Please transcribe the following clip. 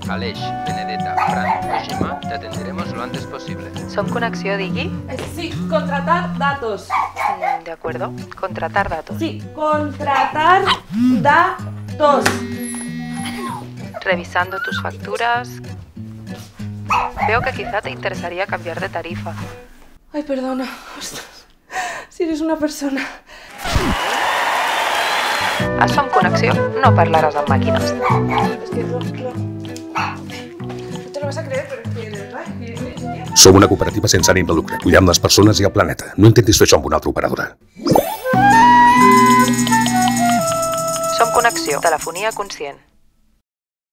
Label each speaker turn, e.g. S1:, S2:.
S1: Aleix, Benedetta, Fran o Gemma, te atenderemos lo antes posible.
S2: Som Connexió, digui?
S3: Sí, contratar datos.
S2: De acuerdo. Contratar datos.
S3: Sí, contratar datos.
S2: Revisando tus facturas. Veo que quizá te interesaría cambiar de tarifa.
S3: Ay, perdona. Ostras, si eres una persona.
S2: A Som Connexió no parlaràs amb màquines.
S3: Es que no te lo vas a creer, pero es que de verdad que...
S4: Som una cooperativa sense ànim de lucre. Cuidem les persones i el planeta. No intentis fer això amb una altra operadora.
S2: Som Connexió, telefonia conscient.